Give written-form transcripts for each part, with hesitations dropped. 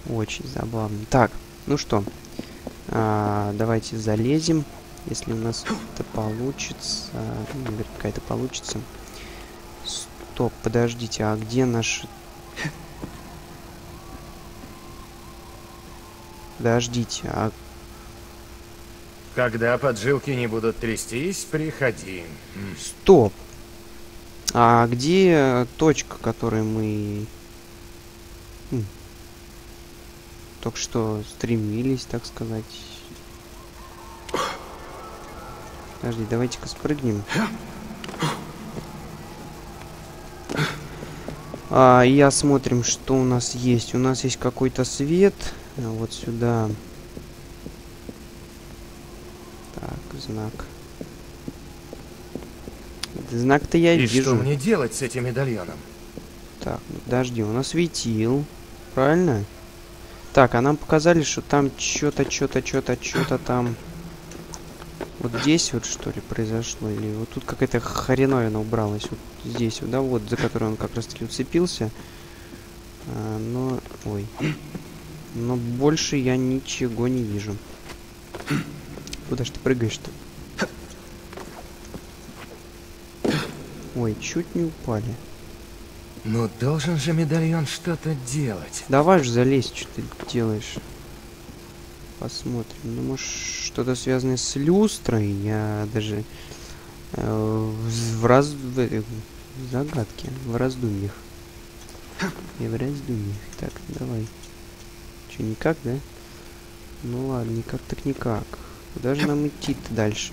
Очень забавно. Так, ну что, давайте залезем, если у нас это получится. Наверняка это получится. Стоп, подождите, а где наш... Подождите, а... Когда поджилки не будут трястись, приходи. Стоп! А где точка, которой мы... только что стремились, так сказать? Подожди, давайте-ка спрыгнем. И осмотрим, что у нас есть. У нас есть какой-то свет. Вот сюда. Так, знак. Знак-то я И вижу. что мне делать с этим медальоном? Так, ну, подожди, он осветил. Правильно? Так, а нам показали, что там что-то там... Вот здесь вот, что ли, произошло? Или вот тут какая-то хреновина убралась. Вот здесь вот, да, вот, за которую он как раз-таки уцепился. Но... Ой. Но больше я ничего не вижу. Куда ж ты прыгаешь-то? Ой, чуть не упали. Ну, должен же медальон что-то делать. Давай же залезь, что ты делаешь. Посмотрим. Ну, может, что-то связанное с люстрой. Я даже в загадке, в раздумьях. И в раздумьях. Так, давай. Че, никак, да? Ну ладно, никак так никак. Куда же нам идти-то дальше?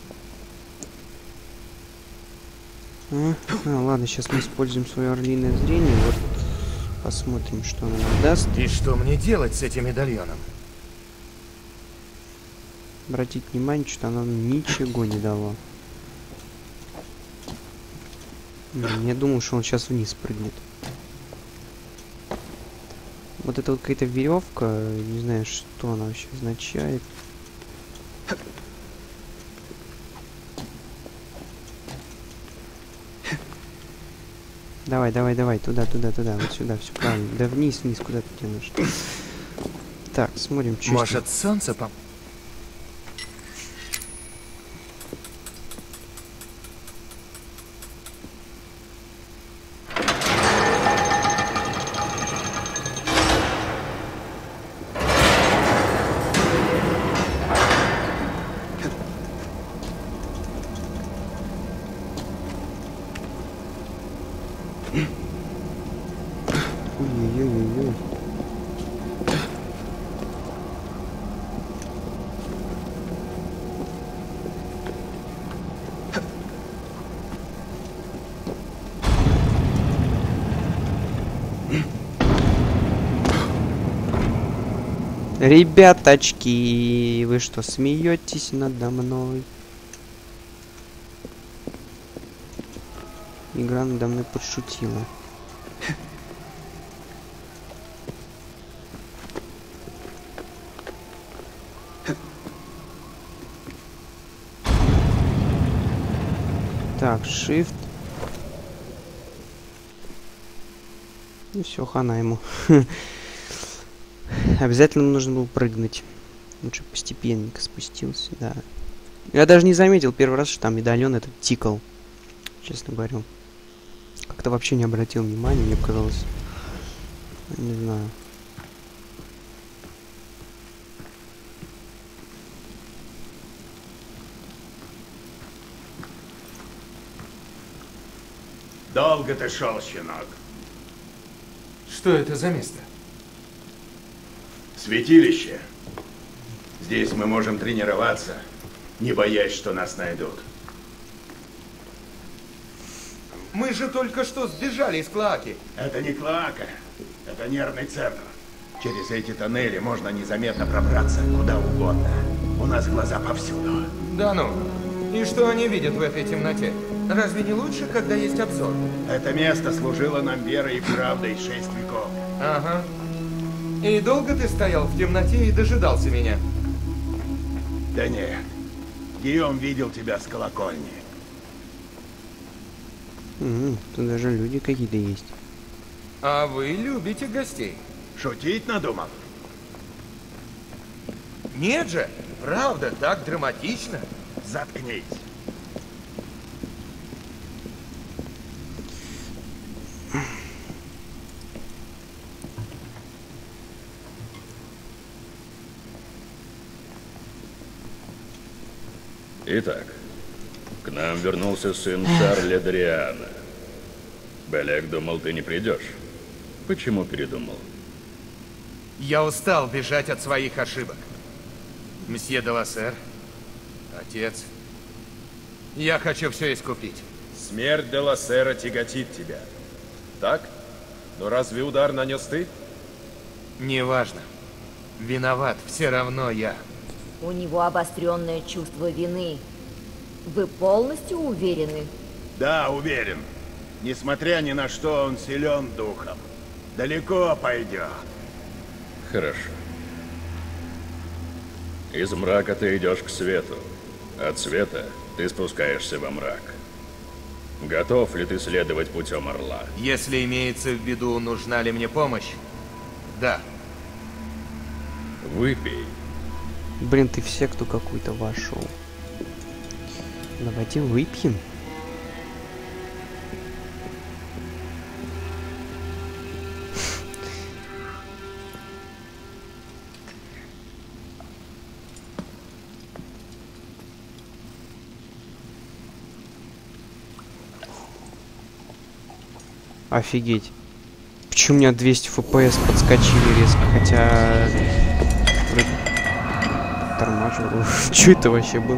Ладно, сейчас мы используем свое орлиное зрение. Вот посмотрим, что оно нам даст. И что мне делать с этим медальоном? Обратить внимание, что оно нам ничего не дало. Я думал, что он сейчас вниз прыгнет. Вот это вот какая-то веревка. Не знаю, что она вообще означает. Давай, туда. Вот сюда, все правильно. Да вниз, куда ты тянешь. Так, смотрим, что. Может, солнце пом... Ой-ой-ой-ой. Ребяточки, вы что, смеетесь надо мной? Игра надо мной подшутила. Так, shift. Ну все, хана ему. Обязательно нужно было прыгнуть. Лучше постепенненько спустился, да. Я даже не заметил первый раз, что там медальон этот тикал. Честно говорю. Как-то вообще не обратил внимания, мне показалось. Не знаю. Долго ты шел, щенок? Что это за место? Святилище. Здесь мы можем тренироваться, не боясь, что нас найдут. Мы же только что сбежали из Клоаки. Это не Клоака, это нервный центр. Через эти тоннели можно незаметно пробраться куда угодно. У нас глаза повсюду. Да ну. И что они видят в этой темноте? Разве не лучше, когда есть обзор? Это место служило нам верой и правдой 6 веков. Ага. И долго ты стоял в темноте и дожидался меня? Да нет. Гийом видел тебя с колокольни. Тут даже люди какие-то есть. А вы любите гостей. Шутить надумал? Нет же, правда, так драматично. Заткнись. Итак, к нам вернулся сын Шарля Д'Ариана. Белек думал, ты не придешь. Почему передумал? Я устал бежать от своих ошибок. Мсье де Лассер, отец, я хочу все искупить. Смерть де Лассера тяготит тебя. Так? Но разве удар нанес ты? Неважно. Виноват все равно я. У него обостренное чувство вины. Вы полностью уверены? Да, уверен. Несмотря ни на что, он силен духом. Далеко пойдет. Хорошо. Из мрака ты идешь к свету. От света ты спускаешься во мрак. Готов ли ты следовать путем орла? Если имеется в виду, нужна ли мне помощь, да. Выпей. Блин, ты в секту какую-то вошел. Давайте выпьем. Офигеть. Почему у меня 200 FPS подскочили резко, хотя... Тормаживал. Что это вообще было?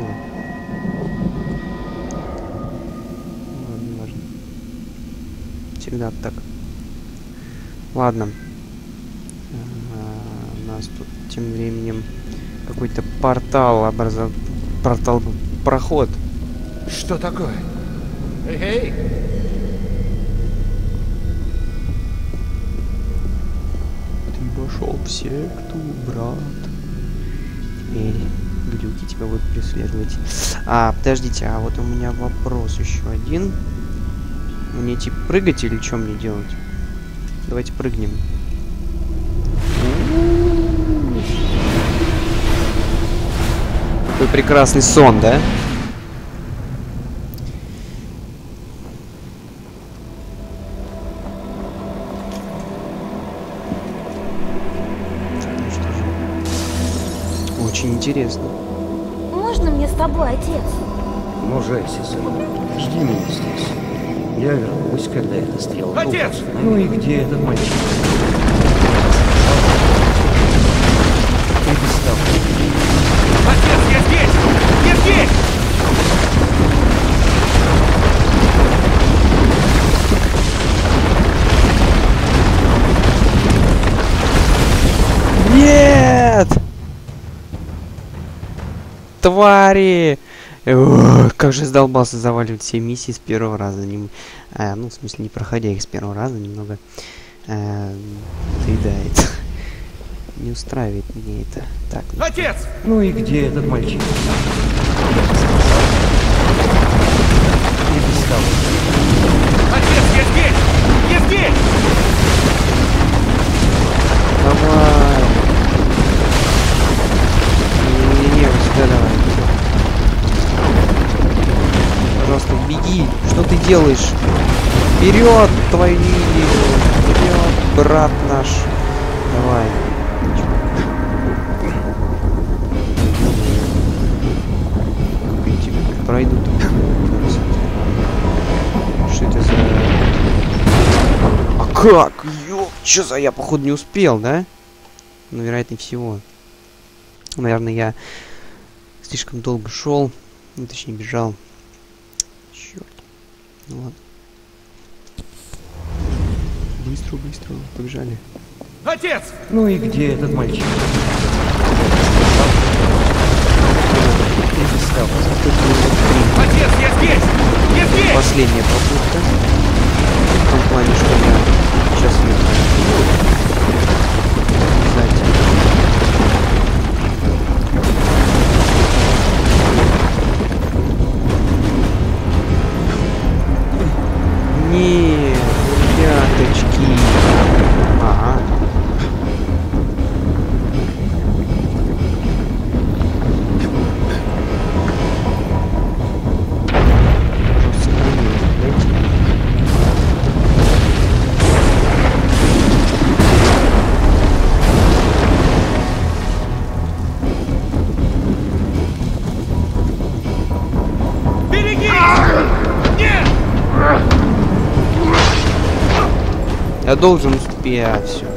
Ладно, важно. Всегда так. Ладно. У нас тут тем временем какой-то портал образовал. Проход. Что такое? Эй! Ты вошел в секту, брат. Теперь глюки тебя будут преследовать. Подождите, а вот у меня вопрос еще один. Мне типа прыгать или что мне делать? Давайте прыгнем. Какой прекрасный сон, да? Ну что же. Очень интересно. Можно мне с тобой, отец? Мужайся, сын. Жди меня здесь. Я вернусь, когда эта стрелка Отец! упадет. Ну и где этот мальчик? Ты без того. Отец, я здесь! Я здесь! Нет! Твари! Как же задолбался заваливать все миссии с первого раза. Ну, в смысле, не проходя их с первого раза, немного доедает. Не устраивает мне это. Так. Отец! Ну и где этот мальчик? Ты без того. Отец, я здесь! Я здесь! Давай! Не-не-не, вот сюда давай. Пожалуйста, беги! Что ты делаешь? Вперед, твою линию! Вперед, брат наш! Давай. Пройдут. Что это за... А как? Ёп, чё за... Я, походу, не успел, да? Ну, вероятнее всего. Наверное, я слишком долго шел. Ну, точнее, бежал. Черт. Ну ладно. Быстро, быстро. Побежали. Отец! Ну и где этот мальчик? Ты без того. Отец, я здесь! Я здесь! Последняя попытка. В том плане, что я сейчас не Нет, ребяточки. Ага. Я должен успеть. Все.